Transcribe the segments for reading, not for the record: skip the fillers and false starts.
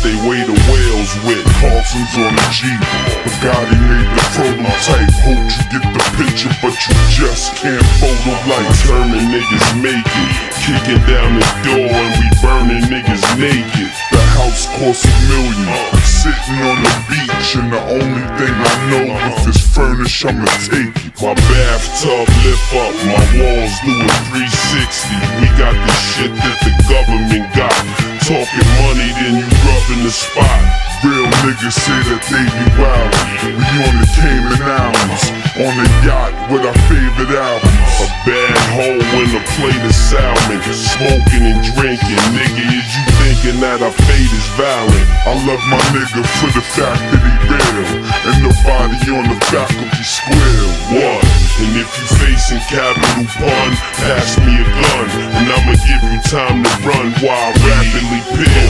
they weigh the whales with. Carson's on the Jeep, Bugatti made the prototype. Hope you get the picture, but you just can't photo like. Determined niggas make it, kicking down the door and we burning niggas naked. The house costs $1 million, sitting on the beach, and the only thing I know if it's furnished, I'ma take it. My bathtub lift up, my walls do a 360. We got the shit that the government got. Talking money, then you rubbing the spot. Real niggas say that they be wildin'. We on the Cayman Islands, on a yacht with our favorite albums. A bad hoe and a plate of salmon, smoking and drinking. Nigga, is you thinking that our fate is violent? I love my nigga for the fact that he real, and nobody on the faculty square. What? And if you facing capital pun, pass me a gun, and I'ma give you time to run while I rapidly peel.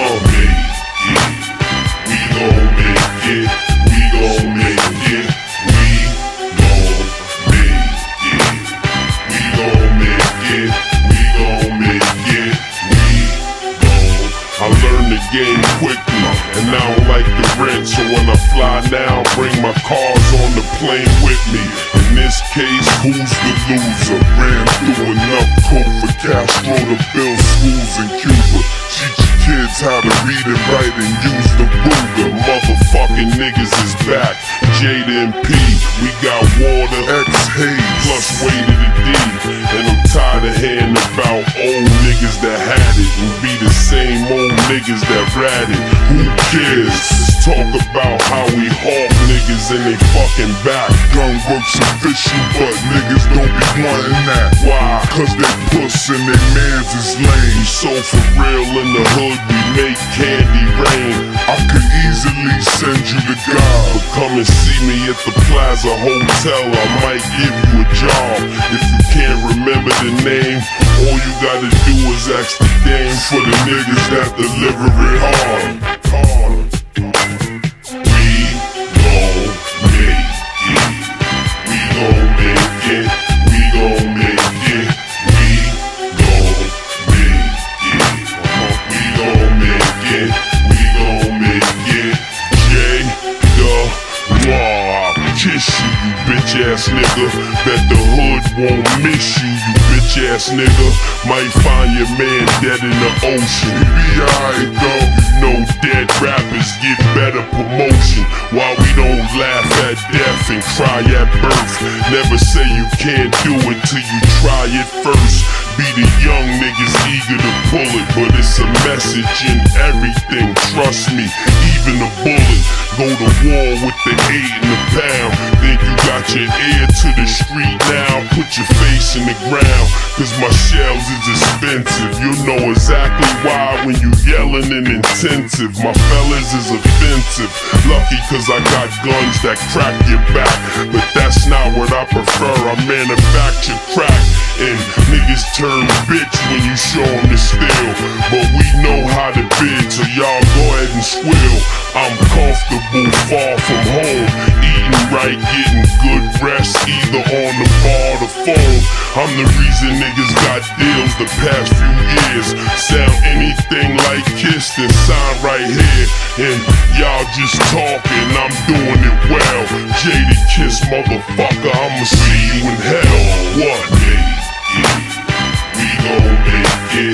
We gon' make it, we gon' make it, we gon' make it, we gon' make it, we gon' make it, we gon'. I learned the game quickly, and I don't like the rent, so when I fly now, bring my cars on the plane with me. In this case, who's the loser? Ran through enough coke for Castro to build schools in Cuba. Teach your kids how to read and write and use the Ruger. Motherfucking niggas is back, Jada and P. We got water, X-Haze, plus way to the D. And I'm tired of hearing about old niggas that had it and be the same old niggas that ratted. Who cares? Let's talk about how we hawk niggas and they fucking back. Gun works official, but niggas don't be wanting that. Why? Cause they puss and they mans is lame. We so for real in the hood, we make candy rain. I could easily send you to God, but come and see me at the Plaza Hotel, I might give you a job. If you can't remember the name, all you gotta do is ask the dame for the niggas that deliver it hard. We gon' make it, we gon' make it, we gon' make it, we gon' make it, we gon' make it, we gon' make it. Kiss you, you bitch ass nigga. Bet the hood won't miss you, you bitch ass nigga. Might find your man dead in the ocean. He be alright though. You know dead rappers get better promotion, while we don't laugh at death and cry at birth. Never say you can't do it till you try it first. Be the young niggas eager to pull it, but it's a message in everything, trust me, even a bullet. Go to war with the 8 and the pound. Think you got your ear to the street now? Put your face in the ground, cause my shells is expensive. You'll know exactly why when you yelling and intensive. My fellas is offensive. Lucky cause I got guns that crack your back, but that's not what I prefer. I manufacture crack, and niggas turn bitch when you show them the steel. But we know how to bid, so y'all go ahead and squill. I'm comfortable far from home, eating right, getting good rest, either on the bar or the phone. I'm the reason niggas got deals the past few years. Sound anything like Kiss, then sign right here. And y'all just talking, I'm doing it well. Jadakiss, motherfucker, I'ma see you in hell. What? We gon' make it.